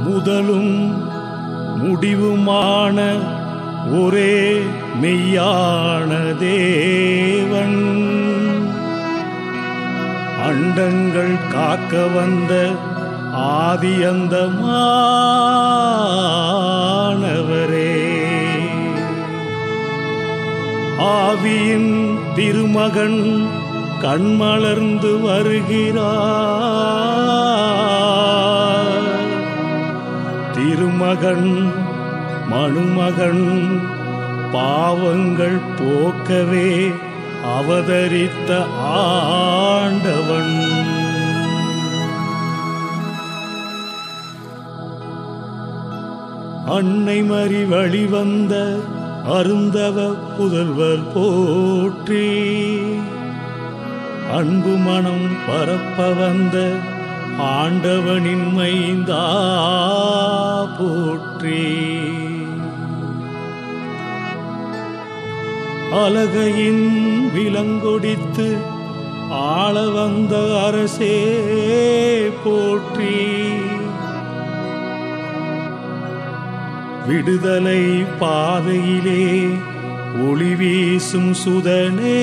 முதலும் முடிவுமான ஒரே மெய்யான தேவன், அண்டங்கள் காக்க வந்த ஆதி அந்தமானவரே, ஆவியின் திருமகன் கண்மலர்ந்து வருகிறார். திருமகன் மணுமகன் பாவங்கள் போக்கவே அவதரித்த ஆண்டவன். அன்னை மரி வழிவந்த அருந்தவ புதல்வர் போற்றி, அன்பு மனம் பரப்ப வந்த ஆண்டவனின் மைந்தா போற்றி, அலகையின் விலங்கொடித்து ஆள வந்த அரசே போற்றி, விடுதலை பாதையிலே ஒளி வீசும் சுதனே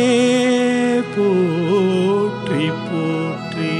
போற்றி போற்றி.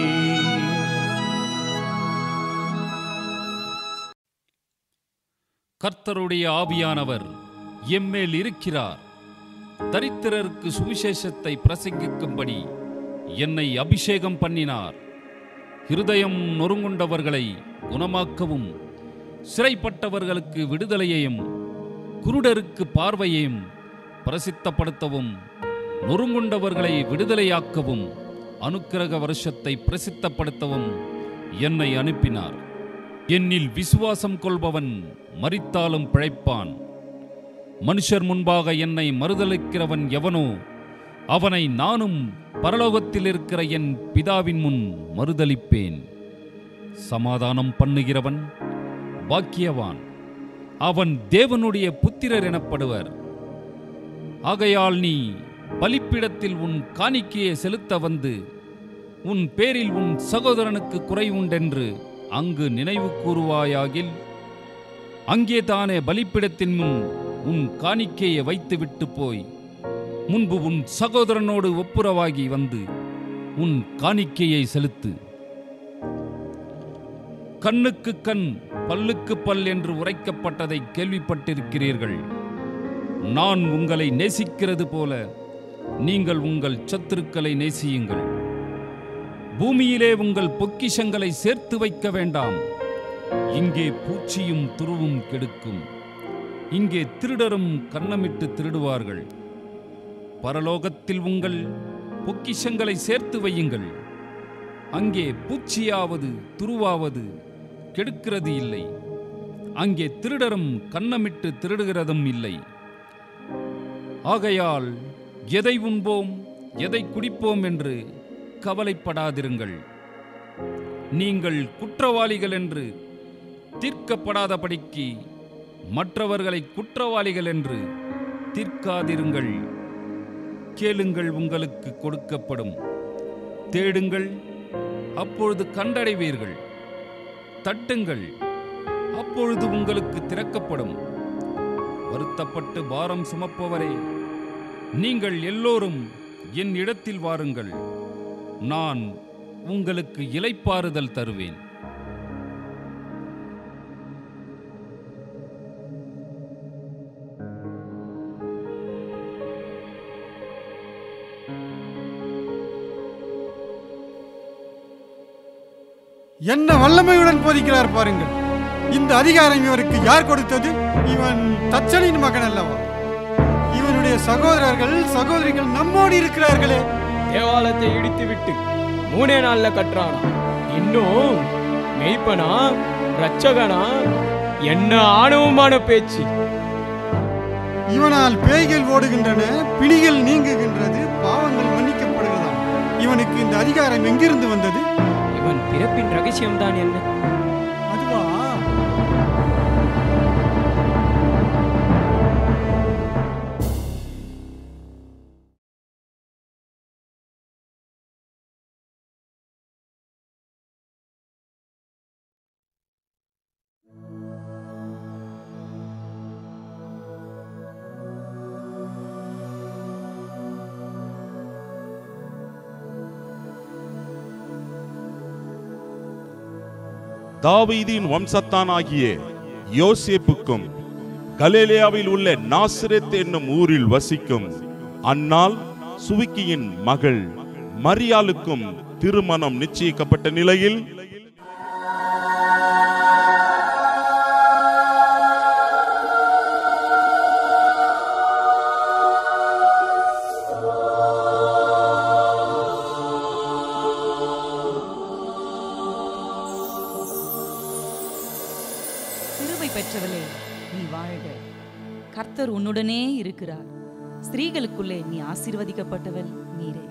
கர்த்தருடைய ஆவியானவர் எம்மேல் இருக்கிறார். தரித்திரருக்கு சுவிசேஷத்தை பிரசங்கிக்கும்படி என்னை அபிஷேகம் பண்ணினார். இருதயம் நொறுங்குண்டவர்களை குணமாக்கவும், சிறைப்பட்டவர்களுக்கு விடுதலையையும், குருடருக்கு பார்வையையும் பிரசித்தப்படுத்தவும், நொறுங்குண்டவர்களை விடுதலையாக்கவும், அனுக்கிரக வருஷத்தை பிரசித்தப்படுத்தவும் என்னை அனுப்பினார். என்னில் விசுவாசம் கொள்பவன் மரித்தாலும் பிழைப்பான். மனுஷர் முன்பாக என்னை மறுதலிக்கிறவன் எவனோ அவனை நானும் பரலோகத்தில் இருக்கிற என் பிதாவின் முன் மறுதலிப்பேன். சமாதானம் பண்ணுகிறவன் பாக்கியவான், அவன் தேவனுடைய புத்திரர் எனப்படுவர். ஆகையால் நீ பலிப்பீடத்தில் உன் காணிக்கையை செலுத்த வந்து உன் பேரில் உன் சகோதரனுக்கு குறை உண்டென்று அங்கு நினைவு கூறுவாயாகில், அங்கே தானே பலிப்பீடத்தின் முன் உன் காணிக்கையை வைத்துவிட்டு போய் முன்பு உன் சகோதரனோடு ஒப்புரவாகி வந்து உன் காணிக்கையை செலுத்து. கண்ணுக்கு கண் பல்லுக்கு பல் என்று உரைக்கப்பட்டதை கேள்விப்பட்டிருக்கிறீர்கள். நான் உங்களை நேசிக்கிறது போல நீங்கள் உங்கள் சத்துருக்களை நேசியுங்கள். பூமியிலே உங்கள் பொக்கிஷங்களை சேர்த்து வைக்க வேண்டாம். இங்கே பூச்சியும் துருவும் கெடுக்கும், இங்கே திருடரும் கன்னமிட்டு திருடுவார்கள். பரலோகத்தில் உங்கள் பொக்கிஷங்களை சேர்த்து வையுங்கள். அங்கே பூச்சியாவது துருவாவது கெடுக்கிறது இல்லை, அங்கே திருடரும் கன்னமிட்டு திருடுகிறதும் இல்லை. ஆகையால் எதை உண்போம் எதை குடிப்போம் என்று கவலைப்படாதிருங்கள். நீங்கள் குற்றவாளிகள் என்று தீர்க்கப்படாதபடிக்கு மற்றவர்களை குற்றவாளிகள் என்று தீர்க்காதிருங்கள். கேளுங்கள், உங்களுக்கு கொடுக்கப்படும். தேடுங்கள், அப்பொழுது கண்டடைவீர்கள். தட்டுங்கள், அப்பொழுது உங்களுக்கு திறக்கப்படும். வருத்தப்பட்டு பாரம் சுமப்பவரே, நீங்கள் எல்லோரும் என் இடத்தில் வாருங்கள், நான் உங்களுக்கு இளைப்பாறுதல் தருவேன். என்ன வல்லமையுடன் போதிக்கிறார் பாருங்கள். இந்த அதிகாரம் இவருக்கு யார் கொடுத்தது? இவன் தச்சனின் மகன் அல்லவா? இவனுடைய சகோதரர்கள் சகோதரிகள் நம்மோடு இருக்கிறார்களே. தேவாலயத்தை இடித்து விட்டு 3 நாள்ல கட்டுறானா? இன்னும் மெய்ப்பனா ரட்சகனா? என்ன ஆணவமான பேச்சு! இவனால் பேய்கள் ஓடுகின்றன, பிணிகள் நீங்குகின்றது, பாவங்கள் மன்னிக்கப்படுகிறதாம். இவனுக்கு இந்த அதிகாரம் எங்கிருந்து வந்தது? இவன் பிறப்பின் ரகசியம்தான் என்ன? அதுவா? தாவீதின் வம்சத்தான் ஆகிய யோசேப்புக்கும் கலிலேயாவில் உள்ள நாசரேத் என்னும் ஊரில் வசிக்கும் அன்னாள் சுவிக்கியின் மகள் மரியாளுக்கும் திருமணம் நிச்சயிக்கப்பட்ட நிலையில் கிருபை பெற்றவளே, நீ வாழ்க. கர்த்தர் உன்னுடனே இருக்கிறார். ஸ்திரீகளுக்குள்ளே நீ ஆசீர்வதிக்கப்பட்டவள் நீரே.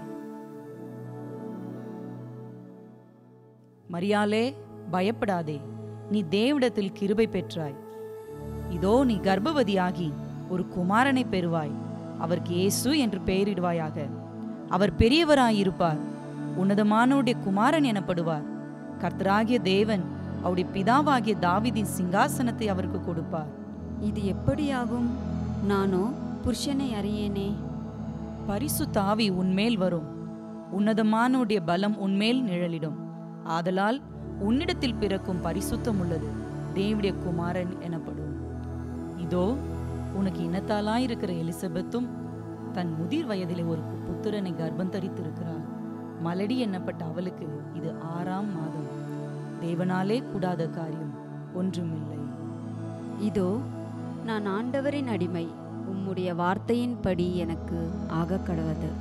மரியாளே, பயப்படாதே, நீ தேவனிடத்தில் கிருபை பெற்றாய். இதோ நீ கர்ப்பவதியாகி ஒரு குமாரனை பெறுவாய். அவருக்கு இயேசு என்று பெயரிடுவாயாக. அவர் பெரியவராயிருப்பார், உன்னதமானவருடைய குமாரன் எனப்படுவார். கர்த்தராகிய தேவன் அவருடைய பிதாவாகிய தாவீதின் சிங்காசனத்தை அவருக்கு கொடுப்பார். இது எப்படியாகும்? நானோ புருஷனை அறியேனே. பரிசுத்த ஆவி உன்மேல் வரும், உன்னதமானவருடைய பலம் உன்மேல் நிழலிடும். ஆதலால் உன்னிடத்தில் பிறக்கும் பரிசுத்தம் உள்ளது தேவனுடைய குமாரன் எனப்படும். இதோ உனக்கு இனத்தாலாயிருக்கிற எலிசபெத்தும் தன் முதிர் வயதிலே ஒரு புத்திரனை கர்ப்பம் தரித்திருக்கிறாள். மலடி எண்ணப்பட்ட அவளுக்கு இது 6ஆம் மாதம். தேவனாலே கூடாத காரியம் ஒன்றுமில்லை. இதோ நான் ஆண்டவரின் அடிமை, உம்முடைய வார்த்தையின்படி எனக்கு ஆக கடவது.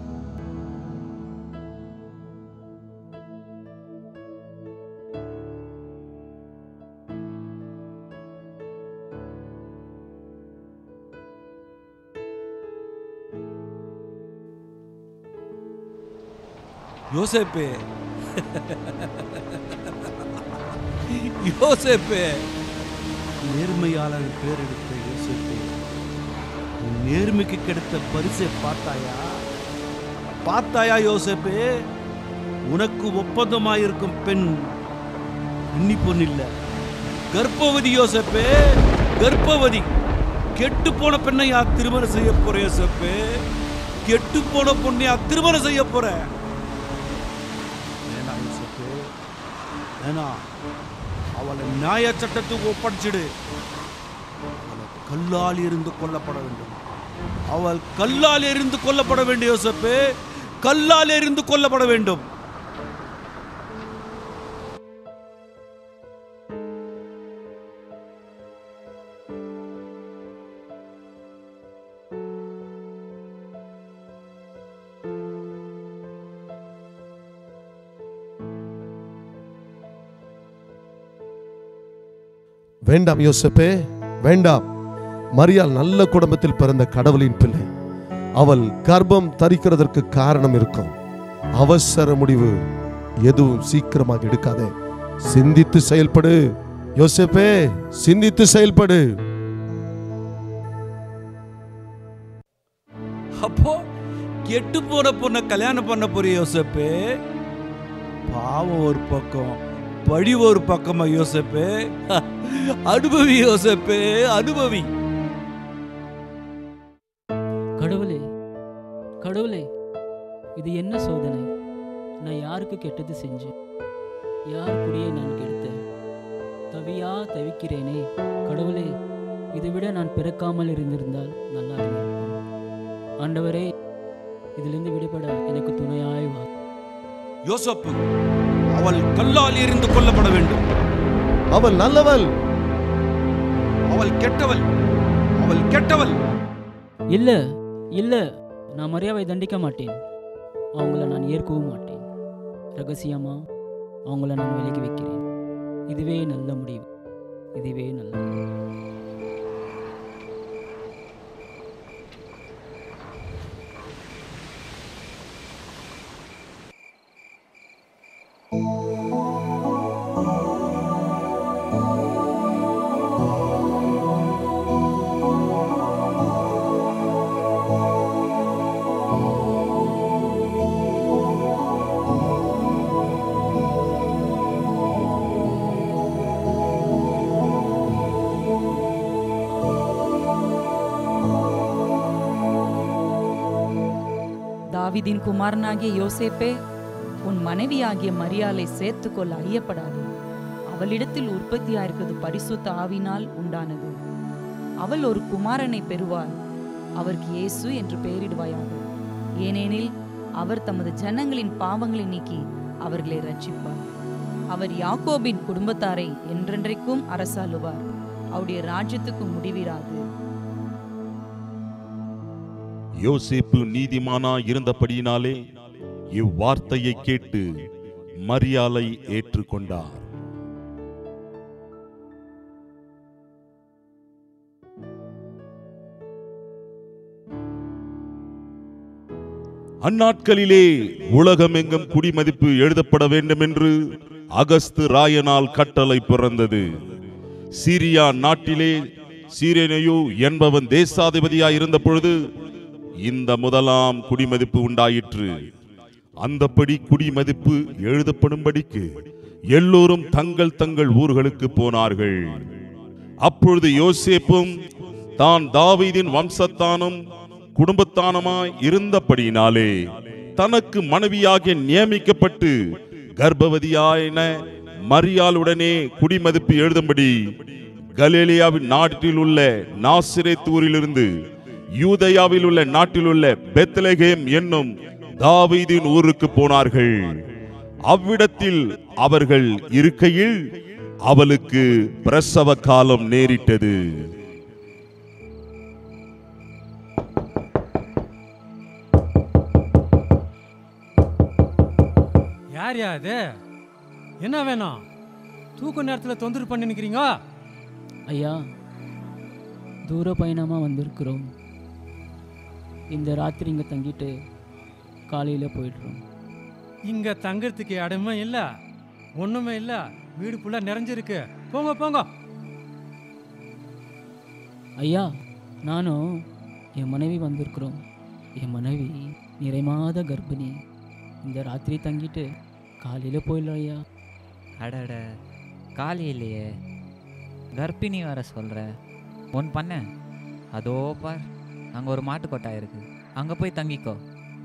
யோசேப்பே, யோசேப்பே, நேர்மையாளன் பேரெடுத்த யோசேப்பே, உன் நேர்மைக்கு கிடைத்த பரிசை பார்த்தாயா? பார்த்தாயா யோசேப்பே? உனக்கு ஒப்பந்தமாயிருக்கும் பெண் இன்னி பொண்ணு இல்ல, கர்ப்பவதி. யோசேப்பே, கர்ப்பவதி. கெட்டு போன பெண்ணை திருமணம் செய்ய போற யோசேப்பே, கெட்டு போன பொண்ணை திருமணம் செய்ய போற. அவளை நியாய சட்டத்துக்கு ஒப்படைச்சிடு. அவளை கல்லால் இருந்து கொல்லப்பட வேண்டும். அவள் கல்லால் எறிந்து கொல்லப்பட வேண்டும் யோசேப்பே, கல்லால் எறிந்து கொல்லப்பட வேண்டும். வேண்டாம் யோசேப்பே, வேண்டாம். மரியாள் நல்ல குடும்பத்தில் பிறந்த கடவுளின் பிள்ளை. அவள் கர்ப்பம் தரிக்கிறதற்கு காரணம் இருக்கும். அவசர முடிவு எதுவும் சீக்கிரமாக எடுக்காதே. சிந்தித்து செயல்படு யோசேப்பே, சிந்தித்து செயல்படு. அப்போ கெட்டு போன பொண்ணை கல்யாணம் பண்ண போறிய யோசேப்பே? பாவம் ஒரு பக்கம், பழி ஒரு பக்கமா யோசேப்பே? அனுபவி யோசேப்பே, அனுபவி. கடவுளே, கடவுளே, இது என்ன சோதனை? நான் யாருக்கு கெட்டது செஞ்சேன்? யார் குடியை நான் கெடுத்தேன்? தவியா தவிக்கிறேனே கடவுளே, இதை விட நான் பிறக்காமல் இருந்திருந்தால் நல்லா இருந்திருக்கும். ஆண்டவரே, இதிலிருந்து விடுபட எனக்கு துணையாய் வா. யோசேப்பு, அவள் கல்லால் எறிந்து கொல்லப்பட வேண்டும். அவள் நல்லவள், அவள் கெட்டவள், அவள் கெட்டவள். இல்ல இல்ல, நான் மரியாதை தண்டிக்க மாட்டேன். அவங்கள நான் ஏற்கவும் மாட்டேன். ரகசியமா அவங்கள நான் விலக்கி வைக்கிறேன். இதுவே நல்ல முடிவு, இதுவே நல்ல முடிவு. தாவீதின் குமாரனாகிய யோசேப்பே, உன் மனைவியாகிய மரியாளை சேர்த்துக்கொள்ள ஐயப்படாதே. அவள் அவளிடத்தில் உற்பத்தியாயிருக்கிறது பரிசுத்த ஆவினால் உண்டானது. அவள் ஒரு குமாரனை பெறுவாள், அவருக்கு இயேசு என்று பெயரிடுவாயாக. ஏனெனில் அவர் தமது ஜனங்களின் பாவங்களை நீக்கி அவர்களை ரட்சிப்பார். அவர் யாக்கோபின் குடும்பத்தாரை என்றென்றைக்கும் அரசாளுவார், அவருடைய ராஜ்யத்துக்கு முடிவிராது. யோசேப்பு நீதிமானா இருந்தபடியினாலே இவ்வார்த்தையை கேட்டு மரியாளை ஏற்றுக்கொண்டார். அந்நாட்களிலே உலகமெங்கும் குடிமதிப்பு எழுதப்பட வேண்டும் என்று அகஸ்து ராயனால் கட்டளை பிறந்தது. சீரியா நாட்டிலே சீரேனையு என்பவன் தேசாதிபதியாய் இருந்த பொழுது இந்த முதலாம் குடிமதிப்பு உண்டாயிற்று. அந்தபடி குடிமதிப்பு எழுதப்படும்படிக்கு எல்லோரும் தங்கள் தங்கள் ஊர்களுக்கு போனார்கள். அப்பொழுது யோசேப்பும் தான் தாவீதின் வம்சத்தானும் குடும்பத்தானுமாய் இருந்தபடியினாலே தனக்கு மனைவியாக நியமிக்கப்பட்டு கர்ப்பவதியான மரியாளுடனே குடிமதிப்பு எழுதும்படி கலிலேயாவின் நாட்டில் உள்ள நாசரேத் ஊரிலிருந்து யூதேயாவில் உள்ள நாட்டில் உள்ள பெத்லகேம் என்னும் தாவீதின் ஊருக்கு போனார்கள். அவ்விடத்தில் அவர்கள் இருக்கையில் அவளுக்கு பிரசவ காலம் நேரிட்டது. யார் அது? என்ன வேணும்? தூக்க நேரத்தில் தொந்தரவு பண்ணி நிற்கிறீங்க? ஐயா, தூர பயணமாக வந்திருக்கிறோம். இந்த ராத்திரி இங்கே தங்கிட்டு காலையில் போயிடுறோம். இங்கே தங்கிறதுக்கு இடமே இல்லை, ஒன்றுமே இல்லை, வீடு ஃபுல்லாக நிறைஞ்சிருக்கு. போங்க போங்க. ஐயா, நானும் என் மனைவி வந்திருக்கிறோம். என் மனைவி நிறைமாத கர்ப்பிணி. இந்த ராத்திரி தங்கிட்டு காலையில் போயிடலாம் ஐயா. அடட, காலையிலேயே கர்ப்பிணி வர சொல்கிற? ஒன்று பண்ண, அதோ பார், அங்கே ஒரு மாட்டு கொட்டாய் இருக்கு, அங்கே போய் தங்கிக்கோ.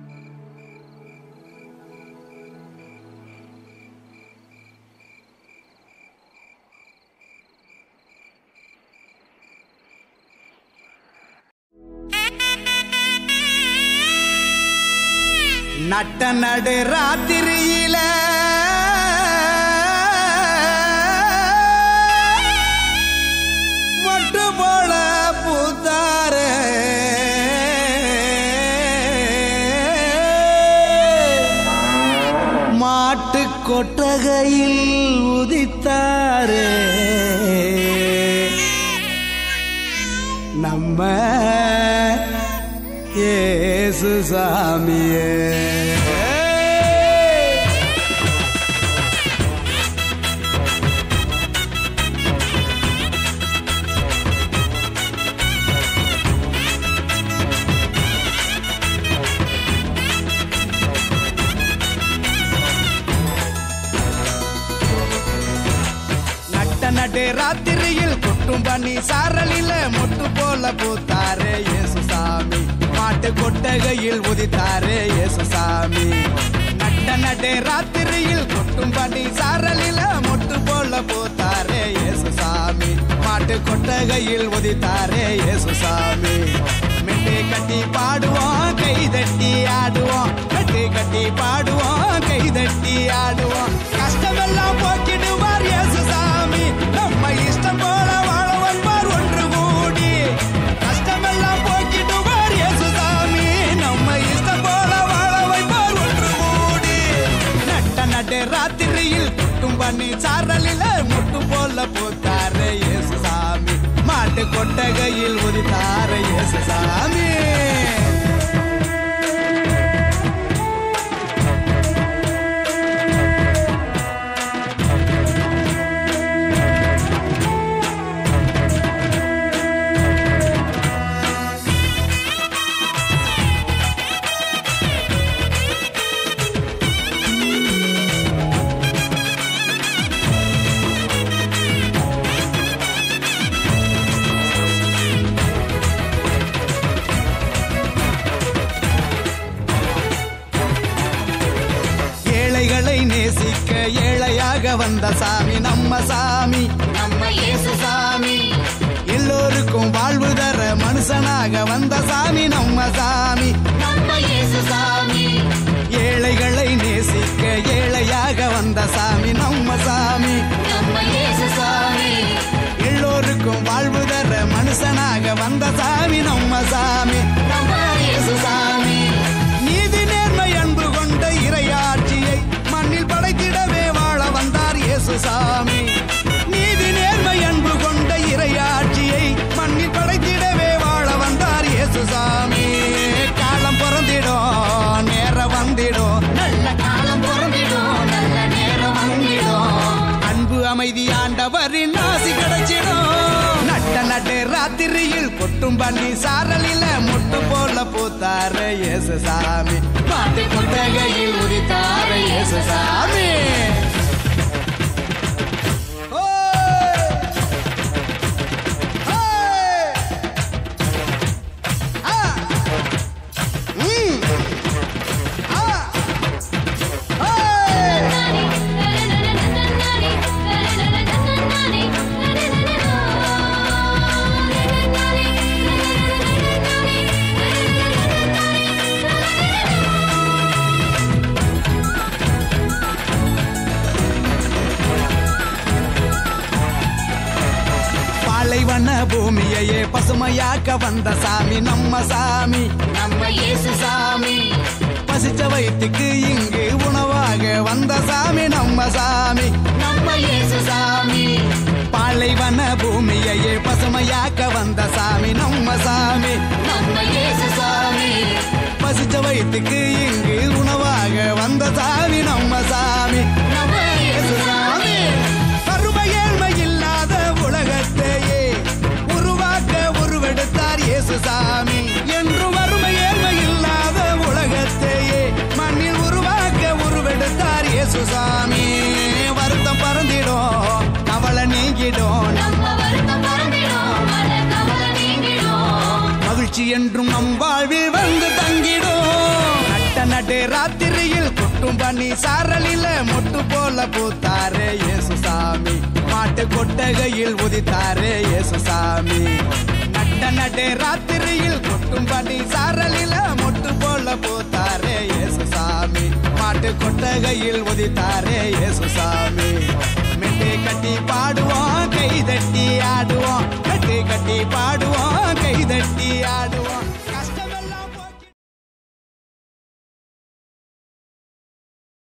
நட்ட நடு ராத்திரியில மொட்டு போல பூத்தாரே, மாட்டு கொட்டகையில் உதித்தாரே, நம்ம இயேசு சாமியே. நட்ட நடு ராத்திரியில் கொட்டும் பண்ணி சாரலில மொட்டு போல பூத்தாரே இயேசு சாமி, மாட்டு கொட்டகையில் உதித்தாரே இயேசு சாமி. நட்ட நடு ராத்திரியில் கொட்டும் பண்ணி சாரலில மொட்டு போல பூத்தாரே இயேசு சாமி, மாட்டு கொட்டகையில் உதித்தாரே இயேசு சாமி. மெட்டு கட்டி பாடுவோம், கை தட்டி ஆடுவோம், மெட்டு கட்டி பாடுவோம், கை தட்டி ஆடுவோம். கஷ்டமெல்லாம் போக்கிடுவார் இயேசு சாமி, நம்ம இஷ்டம் போல வாழ வைப்பார் ஒன்று கூடி. கஷ்டமெல்லாம் போக்கிடுவார் இயேசு சாமி, நம்ம இஷ்டம் போல வாழ வைப்பார் ஒன்று கூடி. நட்ட நடு ராத்திரியில் கொட்டும் பண்ணி சாரலில முட்டு போல பூத்தாரே இயேசு சாமி, மாட்டு கொட்டகையில் உதித்தாரே இயேசு சாமி. வந்த சாமி நம்ம சாமி, நம்ம இயேசு சாமி. எல்லோருக்கும் வாழ்வு தர மனுஷனாக வந்த சாமி நம்ம சாமி, நம்ம இயேசு சாமி. ஏழைகளை நேசிக்க ஏழையாக வந்த சாமி நம்ம சாமி, நம்ம இயேசு சாமி. எல்லோருக்கும் வாழ்வு தர மனுஷனாக வந்த சாமி நம்ம சாமி, நம்ம இயேசு சாமி. நீதி நேர்மை அன்பு கொண்ட இறையாட்சியை மண்ணில் படைத்திடவே வாழ வந்தார் இயேசு சாமி. நீதி நேர்மை அன்பு கொண்ட இறையாட்சியை மண்ணில் படைத்திடவே வாழ வந்தார் இயேசு சாமி. காலம் பிறந்திடும் நேரம் வந்திடும், நல்ல காலம் பிறந்திடும் நல்ல நேரம் வந்திடும். அன்பு அமைதி ஆண்டவரின் ஆசி கிடைச்சிடும். நட்ட நட்டு ராத்திரியில் கொட்டும் பண்ணி சாரலில முட்டு போல பூத்தாரு இயேசு சாமி. மாட்டு கொட்டகையில் உதித்தாரு இயேசு சாமி. பாலைவன பூமியையே பசுமையாக்க வந்த சாமி நம்ம சாமி, நம்ம இயேசு சாமி. பசிச்ச வயிற்றுக்கு இங்கு உணவாக வந்த சாமி நம்ம சாமி, நம்ம இயேசு சாமி. பாலைவன பூமியையே பசுமையாக்க வந்த சாமி நம்ம சாமி, நம்ம இயேசு சாமி. பசிச்ச வயிற்றுக்கு இங்கு உணவாக வந்த சாமி நம்ம சாமி, நம்ம இயேசு சாமி. கருமை ஏழ்மை இல்லாத உலகத்தையே உருவாக்க உருவெடுத்தார் இயேசு சாமி. என்று வறுமை ஏழ்மை இல்லாத உலகத்தையே மண்ணில் உருவாக்க உருவெடுத்தார் இயேசு சாமி. வருத்தம் பறந்திடும் கவலை நீங்கிடும், மகிழ்ச்சி என்றும் நம் வாழ்வில் வந்து தங்கிடும். நட்ட நடு ராத்திரியில் கொட்டும் பண்ணி சாரலில மொட்டு போல பூத்தாரே இயேசு சாமி. மாட்டு கொட்டகையில் உதித்தாரே இயேசு சாமி. நட்ட நடு ராத்திரியில் கொட்டும் பண்ணி சாரலில மொட்டு போல பூத்தாரே இயேசு சாமி. மாட்டு கொட்டகையில் உதித்தாரே இயேசு சாமி.